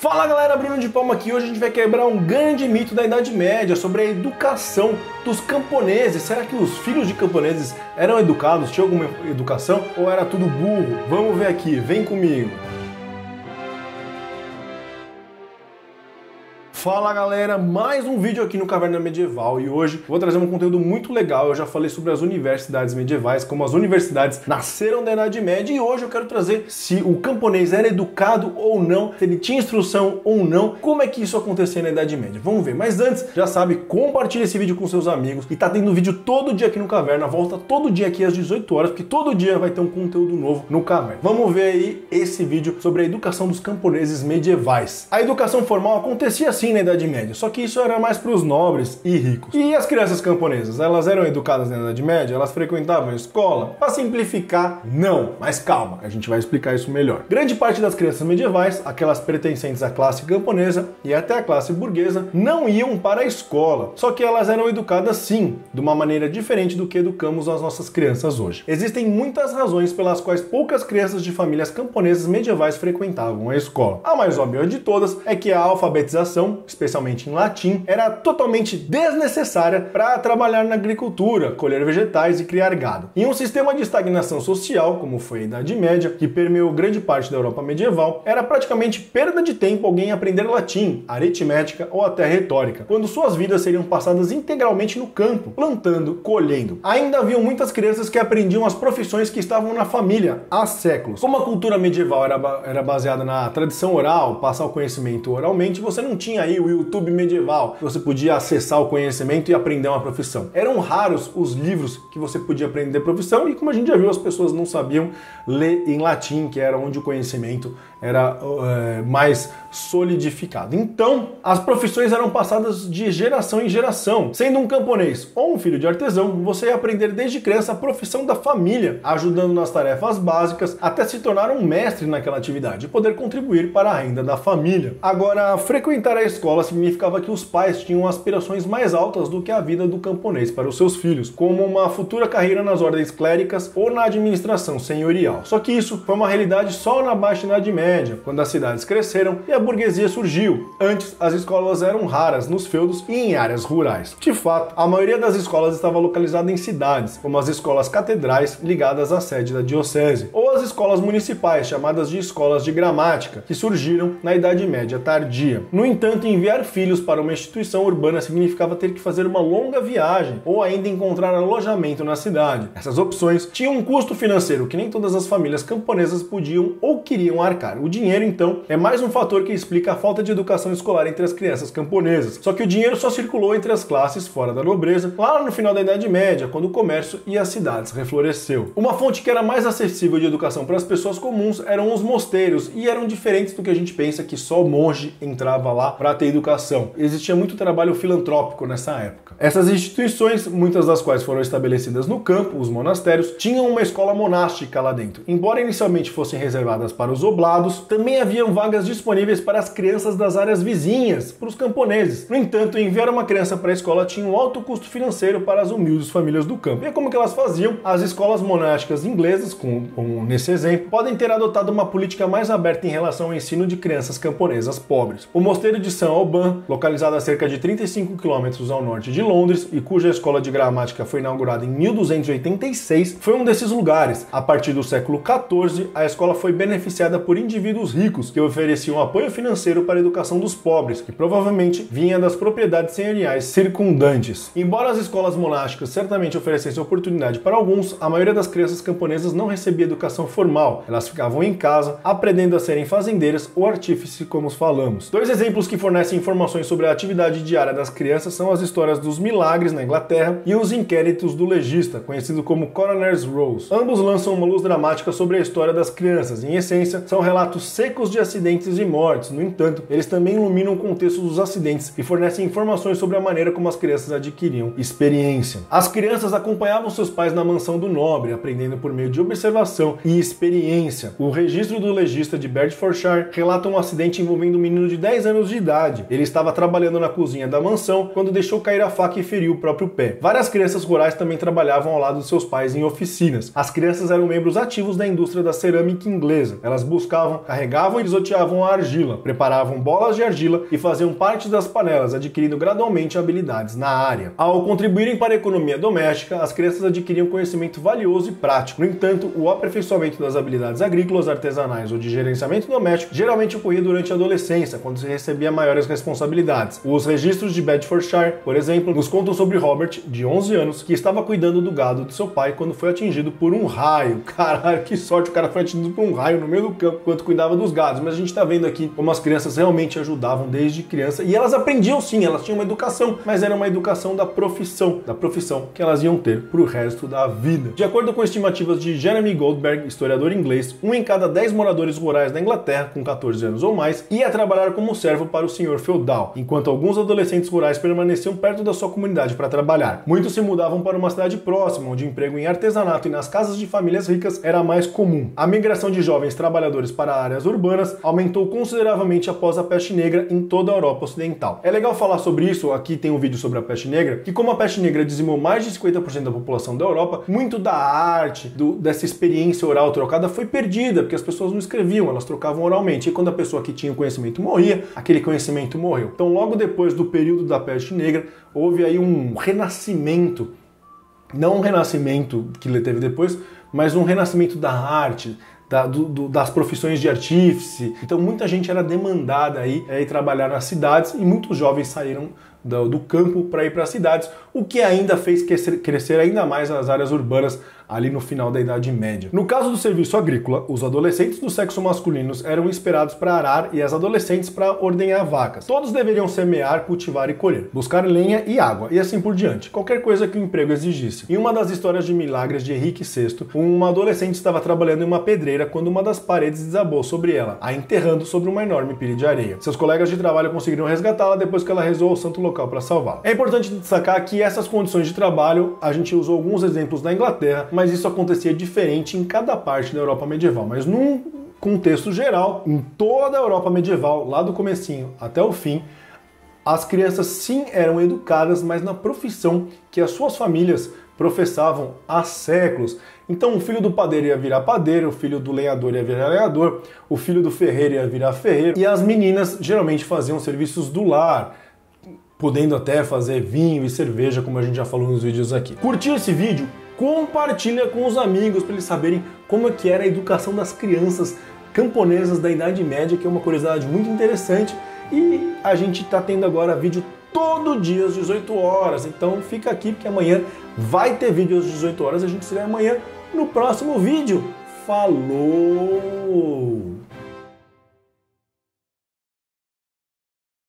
Fala galera, Bruno de Palma aqui. Hoje a gente vai quebrar um grande mito da Idade Média sobre a educação dos camponeses. Será que os filhos de camponeses eram educados, tinham alguma educação ou era tudo burro? Vamos ver aqui, vem comigo. Fala galera, mais um vídeo aqui no Caverna Medieval e hoje vou trazer um conteúdo muito legal. Eu já falei sobre as universidades medievais, como as universidades nasceram da Idade Média, e hoje eu quero trazer se o camponês era educado ou não, se ele tinha instrução ou não, como é que isso acontecia na Idade Média. Vamos ver, mas antes, já sabe, compartilha esse vídeo com seus amigos, e tá tendo vídeo todo dia aqui no Caverna, volta todo dia aqui às 18 horas, porque todo dia vai ter um conteúdo novo no Caverna. Vamos ver aí esse vídeo sobre a educação dos camponeses medievais. A educação formal acontecia assim na Idade Média, só que isso era mais para os nobres e ricos. E as crianças camponesas, elas eram educadas na Idade Média? Elas frequentavam a escola? Para simplificar, não, mas calma, a gente vai explicar isso melhor. Grande parte das crianças medievais, aquelas pertencentes à classe camponesa e até à classe burguesa, não iam para a escola, só que elas eram educadas sim, de uma maneira diferente do que educamos as nossas crianças hoje. Existem muitas razões pelas quais poucas crianças de famílias camponesas medievais frequentavam a escola. A mais óbvia de todas é que a alfabetização, especialmente em latim, era totalmente desnecessária para trabalhar na agricultura, colher vegetais e criar gado. Em um sistema de estagnação social, como foi a Idade Média, que permeou grande parte da Europa medieval, era praticamente perda de tempo alguém aprender latim, aritmética ou até retórica, quando suas vidas seriam passadas integralmente no campo, plantando, colhendo. Ainda haviam muitas crianças que aprendiam as profissões que estavam na família há séculos. Como a cultura medieval era baseada na tradição oral, passar o conhecimento oralmente, você não tinha aí o YouTube medieval, você podia acessar o conhecimento e aprender uma profissão. Eram raros os livros que você podia aprender profissão, e como a gente já viu, as pessoas não sabiam ler em latim, que era onde o conhecimento era mais solidificado. Então, as profissões eram passadas de geração em geração. Sendo um camponês ou um filho de artesão, você ia aprender desde criança a profissão da família, ajudando nas tarefas básicas, até se tornar um mestre naquela atividade e poder contribuir para a renda da família. Agora, frequentar a escola significava que os pais tinham aspirações mais altas do que a vida do camponês para os seus filhos, como uma futura carreira nas ordens cléricas ou na administração senhorial. Só que isso foi uma realidade só na Baixa Idade Média, quando as cidades cresceram e a burguesia surgiu. Antes, as escolas eram raras nos feudos e em áreas rurais. De fato, a maioria das escolas estava localizada em cidades, como as escolas catedrais ligadas à sede da diocese, ou as escolas municipais, chamadas de escolas de gramática, que surgiram na Idade Média tardia. No entanto, enviar filhos para uma instituição urbana significava ter que fazer uma longa viagem ou ainda encontrar alojamento na cidade. Essas opções tinham um custo financeiro que nem todas as famílias camponesas podiam ou queriam arcar. O dinheiro, então, é mais um fator que explica a falta de educação escolar entre as crianças camponesas. Só que o dinheiro só circulou entre as classes fora da nobreza lá no final da Idade Média, quando o comércio e as cidades refloresceu. Uma fonte que era mais acessível de educação para as pessoas comuns eram os mosteiros, e eram diferentes do que a gente pensa que só o monge entrava lá para ter educação. Existia muito trabalho filantrópico nessa época. Essas instituições, muitas das quais foram estabelecidas no campo, os monastérios, tinham uma escola monástica lá dentro. Embora inicialmente fossem reservadas para os oblados, também haviam vagas disponíveis para as crianças das áreas vizinhas, para os camponeses. No entanto, enviar uma criança para a escola tinha um alto custo financeiro para as humildes famílias do campo. E é como que elas faziam? As escolas monásticas inglesas, como nesse exemplo, podem ter adotado uma política mais aberta em relação ao ensino de crianças camponesas pobres. O mosteiro de St. Alban, localizado a cerca de 35 km ao norte de Londres e cuja escola de gramática foi inaugurada em 1286, foi um desses lugares. A partir do século XIV, a escola foi beneficiada por indivíduos ricos que ofereciam apoio financeiro para a educação dos pobres, que provavelmente vinha das propriedades senhoriais circundantes. Embora as escolas monásticas certamente oferecessem oportunidade para alguns, a maioria das crianças camponesas não recebia educação formal. Elas ficavam em casa, aprendendo a serem fazendeiras ou artífices, como falamos. Dois exemplos que fornecem informações sobre a atividade diária das crianças são as histórias dos milagres na Inglaterra e os inquéritos do legista, conhecido como Coroner's Rolls. Ambos lançam uma luz dramática sobre a história das crianças. Em essência, são relatos secos de acidentes e mortes. No entanto, eles também iluminam o contexto dos acidentes e fornecem informações sobre a maneira como as crianças adquiriam experiência. As crianças acompanhavam seus pais na mansão do nobre, aprendendo por meio de observação e e experiência. O registro do legista de Bedfordshire relata um acidente envolvendo um menino de 10 anos de idade. Ele estava trabalhando na cozinha da mansão quando deixou cair a faca e feriu o próprio pé. Várias crianças rurais também trabalhavam ao lado de seus pais em oficinas. As crianças eram membros ativos da indústria da cerâmica inglesa. Elas buscavam, carregavam e pisoteavam a argila, preparavam bolas de argila e faziam parte das panelas, adquirindo gradualmente habilidades na área. Ao contribuírem para a economia doméstica, as crianças adquiriam conhecimento valioso e prático. No entanto, o aperfeiçoamento das habilidades agrícolas, artesanais ou de gerenciamento doméstico geralmente ocorria durante a adolescência, quando se recebia maiores responsabilidades. Os registros de Bedfordshire, por exemplo, nos contam sobre Robert, de 11 anos, que estava cuidando do gado de seu pai quando foi atingido por um raio. Caralho, que sorte, o cara foi atingido por um raio no meio do campo enquanto cuidava dos gados. Mas a gente tá vendo aqui como as crianças realmente ajudavam desde criança, e elas aprendiam sim, elas tinham uma educação, mas era uma educação da profissão que elas iam ter pro resto da vida. De acordo com estimativas de Jeremy Goldberg, historiador inglês, 1 em cada 10 moradores rurais da Inglaterra, com 14 anos ou mais, ia trabalhar como servo para o senhor feudal, enquanto alguns adolescentes rurais permaneciam perto da sua comunidade para trabalhar. Muitos se mudavam para uma cidade próxima, onde emprego em artesanato e nas casas de famílias ricas era mais comum. A migração de jovens trabalhadores para áreas urbanas aumentou consideravelmente após a peste negra em toda a Europa Ocidental. É legal falar sobre isso, aqui tem um vídeo sobre a peste negra, que como a peste negra dizimou mais de 50% da população da Europa, muito da arte, dessa experiência oral trocada foi perdida, porque as pessoas não escreviam, elas trocavam oralmente, e quando a pessoa que tinha o conhecimento morria, aquele conhecimento morreu. Então logo depois do período da peste negra, houve aí um renascimento, não um renascimento que ele teve depois, mas um renascimento da arte, das profissões de artífice. Então muita gente era demandada aí a ir trabalhar nas cidades, e muitos jovens saíram do campo para ir para as cidades, o que ainda fez crescer ainda mais as áreas urbanas ali no final da Idade Média. No caso do serviço agrícola, os adolescentes do sexo masculino eram esperados para arar e as adolescentes para ordenhar vacas. Todos deveriam semear, cultivar e colher, buscar lenha e água, e assim por diante, qualquer coisa que o emprego exigisse. Em uma das histórias de milagres de Henrique VI, uma adolescente estava trabalhando em uma pedreira quando uma das paredes desabou sobre ela, a enterrando sobre uma enorme pilha de areia. Seus colegas de trabalho conseguiram resgatá-la depois que ela rezou ao santo local para salvá-la. É importante destacar que essas condições de trabalho, a gente usou alguns exemplos na Inglaterra, mas isso acontecia diferente em cada parte da Europa medieval. Mas num contexto geral, em toda a Europa medieval, lá do comecinho até o fim, as crianças sim eram educadas, mas na profissão que as suas famílias professavam há séculos. Então o filho do padeiro ia virar padeiro, o filho do lenhador ia virar lenhador, o filho do ferreiro ia virar ferreiro, e as meninas geralmente faziam serviços do lar, podendo até fazer vinho e cerveja, como a gente já falou nos vídeos aqui. Curtiu esse vídeo? Compartilha com os amigos para eles saberem como é que era a educação das crianças camponesas da Idade Média, que é uma curiosidade muito interessante, e a gente está tendo agora vídeo todo dia às 18 horas, então fica aqui porque amanhã vai ter vídeo às 18 horas, a gente se vê amanhã no próximo vídeo. Falou!